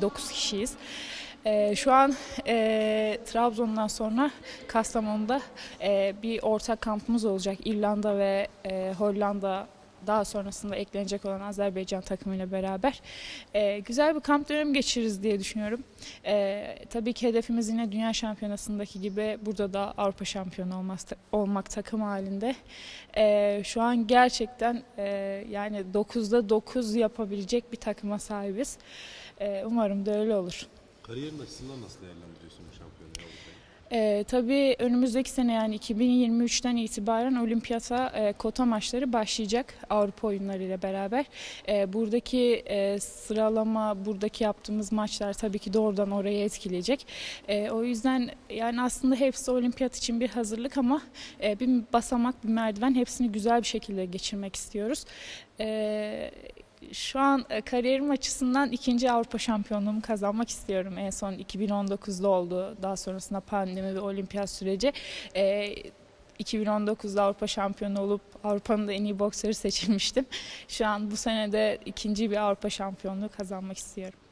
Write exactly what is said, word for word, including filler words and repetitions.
dokuz kişiyiz. E, şu an e, Trabzon'dan sonra Kastamonu'da e, bir ortak kampımız olacak. İrlanda ve e, Hollanda, daha sonrasında eklenecek olan Azerbaycan takımıyla beraber e, güzel bir kamp dönemi geçiririz diye düşünüyorum. E, tabii ki hedefimiz yine Dünya Şampiyonası'ndaki gibi burada da Avrupa şampiyonu olmak, olmak takım halinde. E, şu an gerçekten e, yani dokuzda dokuz yapabilecek bir takıma sahibiz. E, umarım da öyle olur. Kariyerin açısından nasıl değerlendiriyorsun bu şampiyonayı, Avrupa'yı? Ee, tabii önümüzdeki sene yani iki bin yirmi üçten itibaren olimpiyata e, kota maçları başlayacak Avrupa oyunları ile beraber. E, buradaki e, sıralama, buradaki yaptığımız maçlar tabii ki doğrudan oraya etkileyecek. E, o yüzden yani aslında hepsi olimpiyat için bir hazırlık ama e, bir basamak, bir merdiven, hepsini güzel bir şekilde geçirmek istiyoruz. E, Şu an kariyerim açısından ikinci Avrupa şampiyonluğumu kazanmak istiyorum. En son iki bin on dokuzda oldu. Daha sonrasında pandemi ve olimpiyat süreci. Ee, iki bin on dokuzda Avrupa şampiyonu olup Avrupa'nın da en iyi boksörü seçilmiştim. Şu an bu sene de ikinci bir Avrupa şampiyonluğu kazanmak istiyorum.